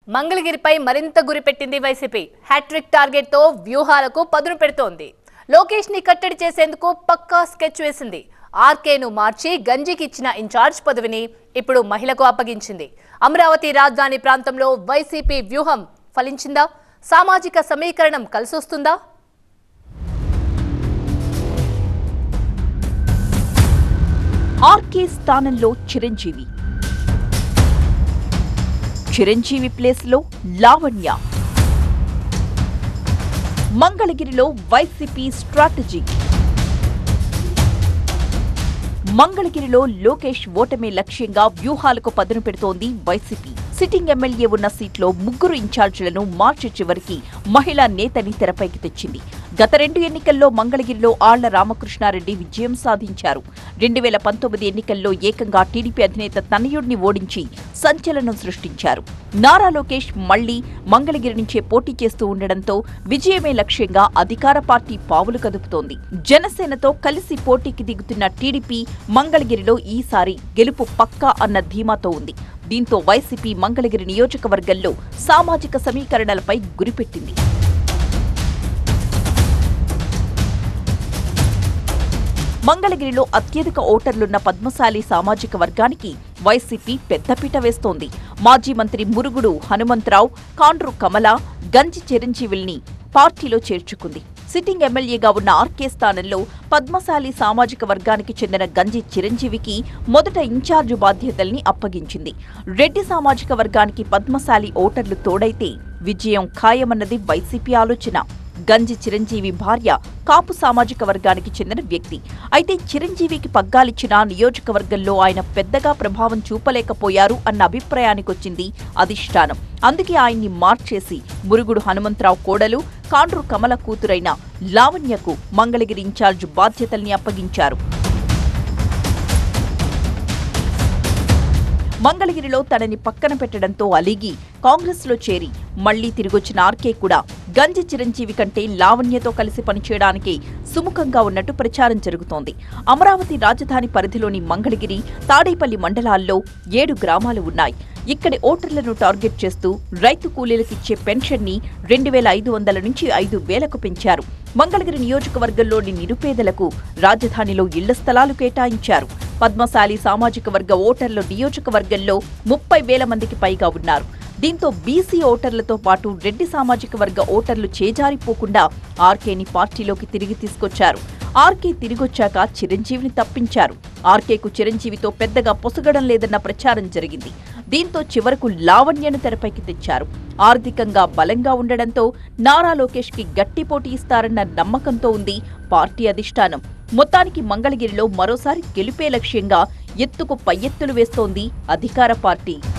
మంగళగిరిపై మరింత గురిపెట్టింది YCP. Hat trick target తో వ్యూహాలకు పదును పెడుతోంది. లోకేష్ ని కట్టడి చేసేందుకు పక్కా స్కెచ్ వేసింది. ఆర్కేను మార్చి గంజికి ఇచ్చిన ఇన్ఛార్జ్ పదవిని ఇప్పుడు మహిళకు అప్పగించింది. అమరావతి రాజధాని ప్రాంతంలో వైసీపీ వ్యూహం ఫలించిందా? సామాజిక సమీకరణం కలిసొస్తుందా? ఆర్కే స్థానంలో చిరంజీవి ప్లేస్ లో లావణ్య. మంగళగిరిలో వైసీపీ స్ట్రాటజీ. మంగళగిరిలో లోకేష్ ఓటమి లక్ష్యంగా వ్యూహాలకు పదును పెడుతోంది వైసీపీ. సిట్టింగ్ ఎమ్మెల్యే ఉన్న సీట్లో ముగ్గురు ఇన్ఛార్జీలను మార్చి చివరికి మహిళా నేతని తెరపైకి తెచ్చింది. గత 2 ఎన్నికల్లో మంగళగిరిలో ఆళ్ల రామకృష్ణారెడ్డి విజయం సాధించారు. 2019 ఎన్నికల్లో ఏకంగా టీడీపీ అధినేత తనయుడిని ఓడించి సంచలనం సృష్టించారు. నారా లోకేష్ మళ్లీ మంగళగిరి నుంచే పోటీ చేస్తూ ఉండడంతో విజయమే లక్ష్యంగా అధికార పార్టీ పావులు కదుపుతోంది. జనసేనతో కలిసి పోటీకి దిగుతున్న టీడీపీ మంగళగిరిలో ఈసారి గెలుపు పక్కా అన్న ధీమాతో ఉంది. దీంతో వైసీపీ మంగళగిరి నియోజకవర్గంలో సామాజిక సమీకరణలపై గురిపెట్టింది. మంగళగిరిలో అత్యధిక ఓటర్లున్న పద్మశాలి సామాజిక వర్గానికి వైసీపీ పెద్దపీట వేస్తోంది. మాజీ మంత్రి మురుగుడు హనుమంతరావు, కాండ్రు కమల, గంజి చిరంజీవుల్ని పార్టీలో చేర్చుకుంది. సిట్టింగ్ ఎమ్మెల్యేగా ఉన్న ఆర్కే స్థానంలో పద్మశాలి సామాజిక వర్గానికి చెందిన గంజి చిరంజీవికి మొదట ఇన్ఛార్జు బాధ్యతల్ని అప్పగించింది. రెడ్డి సామాజిక వర్గానికి పద్మశాలి ఓటర్లు తోడైతే విజయం ఖాయమన్నది వైసీపీ ఆలోచన. గంజి చిరంజీవి భార్య కాపు సామాజిక వర్గానికి చెందిన వ్యక్తి. అయితే చిరంజీవికి పగ్గాలిచ్చిన నియోజకవర్గంలో ఆయన పెద్దగా ప్రభావం చూపలేకపోయారు అన్న అభిప్రాయానికొచ్చింది అధిష్టానం. అందుకే ఆయన్ని మార్చేసి మురుగుడు హనుమంతరావు కోడలు, కాండ్రు కమల కూతురైన లావణ్యకు మంగళగిరి ఇన్ఛార్జ్ బాధ్యతల్ని అప్పగించారు. మంగళగిరిలో తనని పక్కన పెట్టడంతో అలిగి కాంగ్రెస్లో చేరి మళ్లీ తిరిగొచ్చిన ఆర్కే కూడా గంజి చిరంజీవి కంటే లావణ్యతో కలిసి పనిచేయడానికి సుముఖంగా ఉన్నట్టు ప్రచారం జరుగుతోంది. అమరావతి రాజధాని పరిధిలోని మంగళగిరి, తాడేపల్లి మండలాల్లో 7 గ్రామాలు ఉన్నాయి. ఇక్కడి ఓటర్లను టార్గెట్ చేస్తూ రైతు కూలీలకిచ్చే పెన్షన్ని 2500 నుంచి 5000కు పెంచారు. మంగళగిరి నియోజకవర్గంలోని నిరుపేదలకు రాజధానిలో ఇళ్ల స్థలాలు కేటాయించారు. పద్మశాలి సామాజిక వర్గ ఓటర్లు నియోజకవర్గంలో 30,000 మందికి పైగా ఉన్నారు. దీంతో బీసీ ఓటర్లతో పాటు రెడ్డి సామాజిక వర్గ ఓటర్లు చేజారిపోకుండా ఆర్కేని పార్టీలోకి తిరిగి తీసుకొచ్చారు. ఆర్కే తిరిగొచ్చాక చిరంజీవిని తప్పించారు. ఆర్కేకు చిరంజీవితో పెద్దగా పొసగడం లేదన్న ప్రచారం జరిగింది. దీంతో చివరకు లావణ్యను తెరపైకి తెచ్చారు. ఆర్థికంగా బలంగా ఉండడంతో నారా లోకేష్ కి గట్టి పోటీ ఇస్తారన్న నమ్మకంతో ఉంది పార్టీ అధిష్టానం. మొత్తానికి మంగళగిరిలో మరోసారి గెలుపే లక్ష్యంగా ఎత్తుకు పై ఎత్తులు వేస్తోంది అధికార పార్టీ.